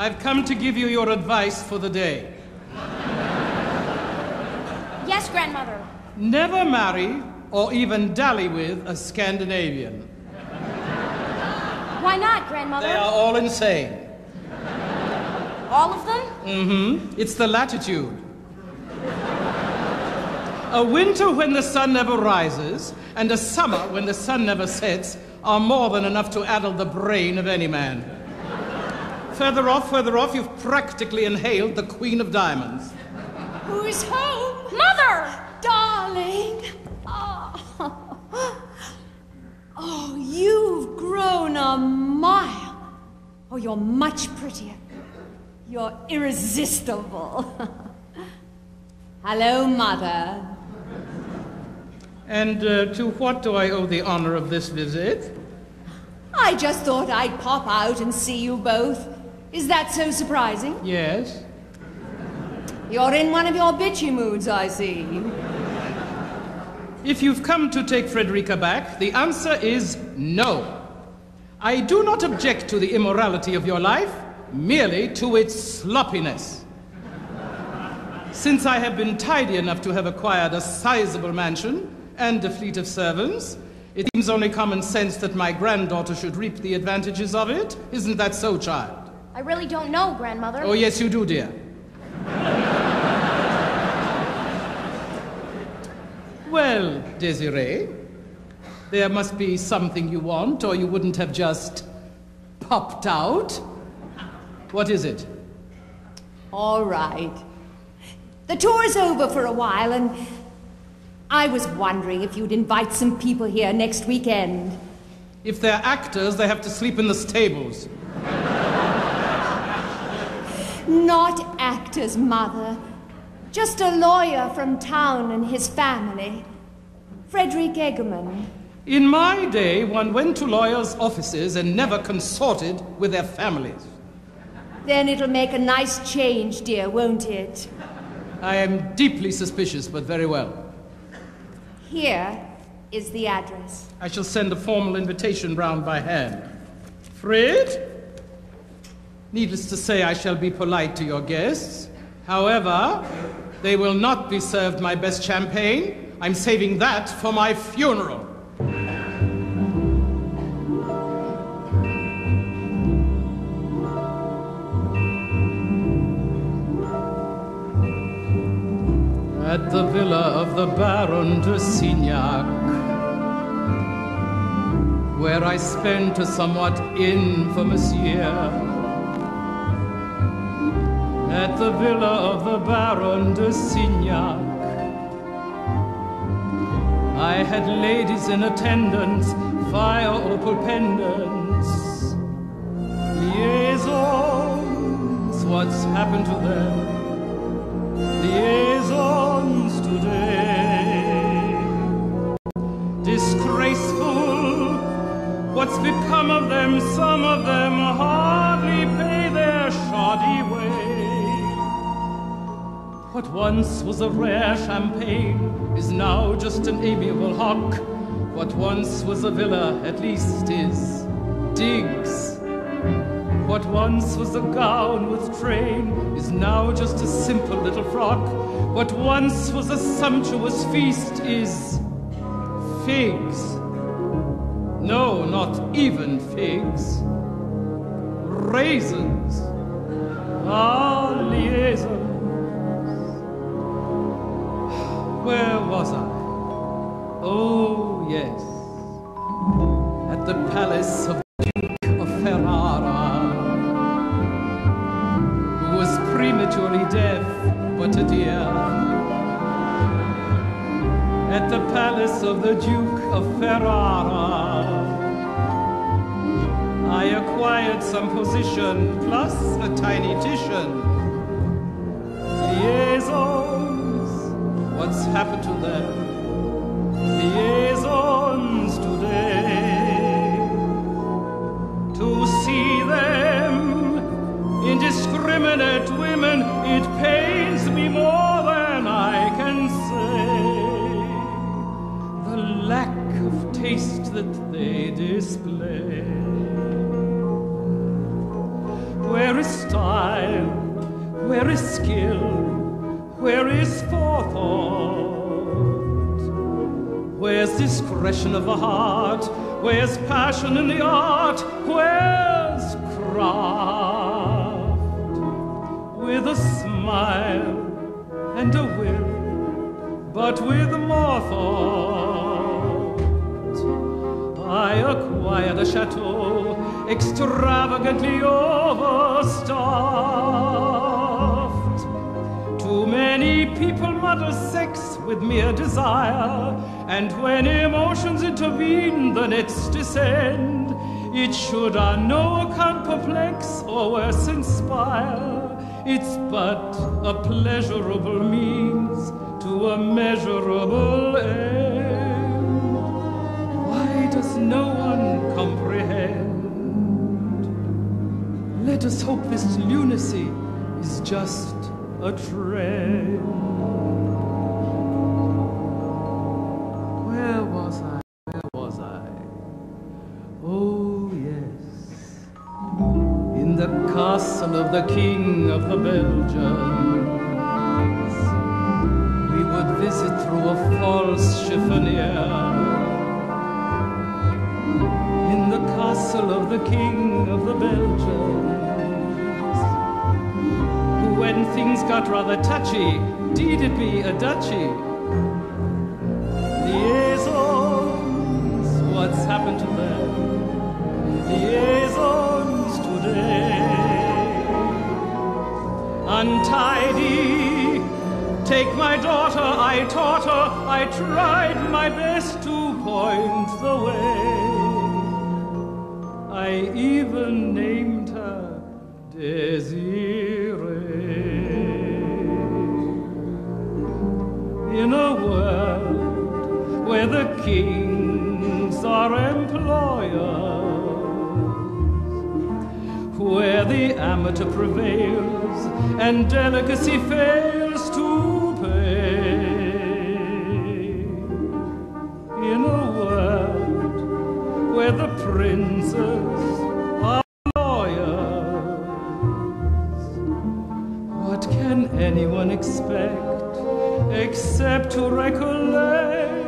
I've come to give you your advice for the day. Yes, Grandmother. Never marry or even dally with a Scandinavian. Why not, Grandmother? They are all insane. All of them? Mm-hmm. It's the latitude. A winter when the sun never rises and a summer when the sun never sets are more than enough to addle the brain of any man. Further off, you've practically inhaled the Queen of Diamonds. Who's home? Mother! Darling. Oh, you've grown a mile. Oh, you're much prettier. You're irresistible. Hello, Mother. And to what do I owe the honor of this visit? I just thought I'd pop out and see you both. Is that so surprising? Yes. You're in one of your bitchy moods, I see. If you've come to take Frederica back, the answer is no. I do not object to the immorality of your life, merely to its sloppiness. Since I have been tidy enough to have acquired a sizable mansion and a fleet of servants, it seems only common sense that my granddaughter should reap the advantages of it. Isn't that so, child? I really don't know, Grandmother. Oh, yes, you do, dear. Well, Desiree, there must be something you want, or you wouldn't have just popped out. What is it? All right. The tour is over for a while, and I was wondering if you'd invite some people here next weekend. If they're actors, they have to sleep in the stables. Not actors, Mother. Just a lawyer from town and his family. Frederick Eggerman. In my day, one went to lawyers' offices and never consorted with their families. Then it'll make a nice change, dear, won't it? I am deeply suspicious, but very well. Here is the address. I shall send a formal invitation round by hand. Fred? Needless to say, I shall be polite to your guests. However, they will not be served my best champagne. I'm saving that for my funeral. At the villa of the Baron de Signac, where I spent a somewhat infamous year. At the villa of the Baron de Signac, I had ladies in attendance, fire opal pendants, liaisons, what's happened to them? Liaisons today. Disgraceful, what's become of them? Some of them hardly pay their shoddy way. What once was a rare champagne is now just an amiable hock. What once was a villa at least is digs. What once was a gown with train is now just a simple little frock. What once was a sumptuous feast is figs. No, not even figs. Raisins. Ah, liaisons. Where was I? Oh, yes. At the palace of the Duke of Ferrara, who was prematurely deaf, but a dear. At the palace of the Duke of Ferrara, I acquired some position, plus a tiny Titian. Liaisons, what's happened to them? Liaisons today. To see them, indiscriminate women, it pains me more than I can say. The lack of taste that they display. Where is style? Where is skill? Where is forethought? Where's discretion of the heart? Where's passion in the art? Where's craft? With a smile and a will, but with more thought, I acquired a chateau extravagantly overstuffed. Too many people muddle sex with mere desire, and when emotions intervene, the nets descend. It should on no account perplex or worse inspire. It's but a pleasurable means to a measurable end. Why does no one comprehend? Let us hope this lunacy is just a trend. Where was I? Where was I? Oh, yes. In the castle of the king of the Belgians. We would visit through a false chiffonier. In the castle of the king of the Belgians. When things got rather touchy, deed it be a duchy. Liaisons, what's happened to them? Liaisons today. Untidy, take my daughter, I taught her, I tried my best to point the way. I even named her Desiree. In a world where the kings are employers, where the amateur prevails and delicacy fails to pay, in a world where the princes are lawyers, what can anyone expect except to recollect